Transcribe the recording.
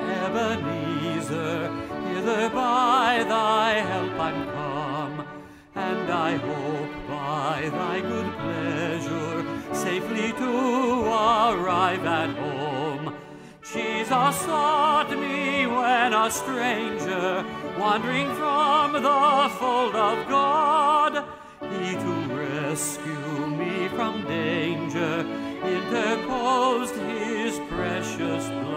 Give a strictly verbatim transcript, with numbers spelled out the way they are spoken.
Ebenezer, hither by thy help I'm come, and I hope by thy good pleasure safely to arrive at home. Jesus sought me when a stranger, wandering from the fold of God. He to rescue me from danger interposed his precious blood.